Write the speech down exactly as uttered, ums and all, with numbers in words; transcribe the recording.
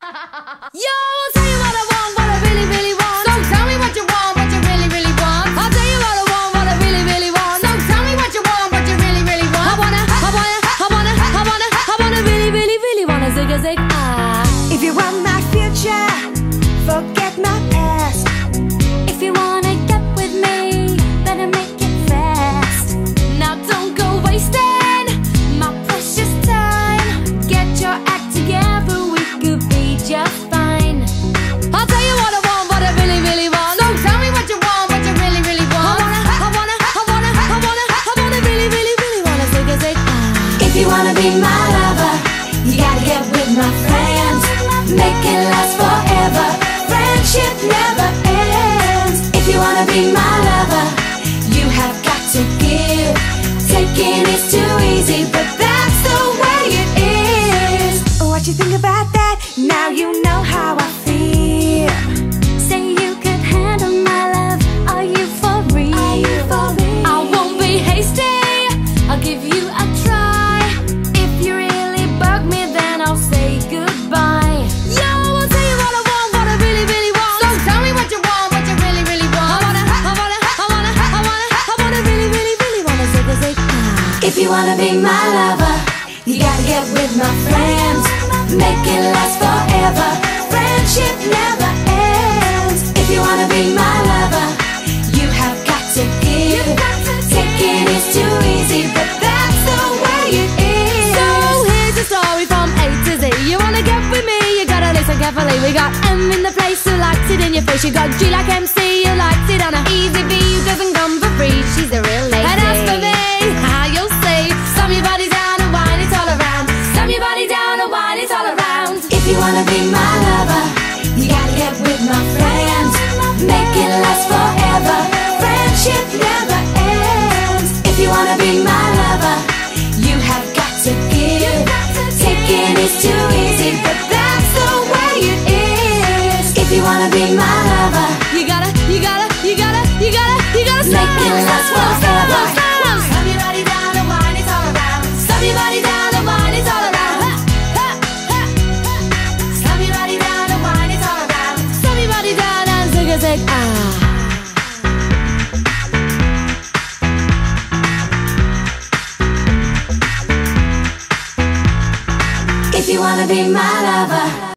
Yo, I'll tell you what I want, what I really, really want. So tell me what you want, what you really, really want. I'll tell you what I want, what I really, really want. So tell me what you want, what you really, really want. I wanna, I wanna, I wanna, I wanna, I wanna really, really, really wanna zig a zig ah. If you want my future, forget my past. If you wanna get with me, better make it fast. Now don't go wasting my precious time. Get your act together, we could be just fine. I'll tell you what I want, what I really, really want. So tell me what you want, what you really, really want. I wanna, I wanna, I wanna, I wanna, I wanna really, really, really wanna zig a zig ah. If you wanna be my lover, you gotta get with my friends. Make it last forever. Friendship never ends. If you wanna be my lover, you have got to give. Taking is too easy, but that's the way it is. What you think about that? Now you know how I feel. Say you could handle my love. Are you for real? Are you for real? I won't be hasty. I'll give you a try. If you really bug me, then I'll say goodbye. Yo, I'll tell you what I want, what I really, really want. So tell me what you want, what you really, really want. I wanna, I wanna, I wanna, I wanna, I wanna really, really, really wanna zig a zig ah. If you wanna be my lover, you gotta get with my friends. Make it last forever. Friendship never ends. If you wanna be my lover, you have got to give. Taking is too easy, but that's the way it is. So here's a story from A to Z. You wanna get with me, you gotta listen carefully. We got M in the place who likes it in your face. You got G like M C who likes it on a easy B who doesn't come for free. She's a real lady. And as for me, how you'll see, slam your body down and wine it all around. Slam your body down and wine it all around. If you wanna be my lover, you gotta get with my friends. Make it last forever. Friendship never ends. If you wanna be my lover, you have got to give. Taking is too easy, but that's the way it is. If you wanna be my lover, You gotta, you gotta, you gotta, you gotta, you gotta slam, make it last slam, slam, forever. slam. Slam your body down and wine it all around. Slam your body down and wine it all around. Ha, ha, ha, ha. Slam your body down and wine it all around. Slam your body down and zig a zig ah. If you wanna be my lover,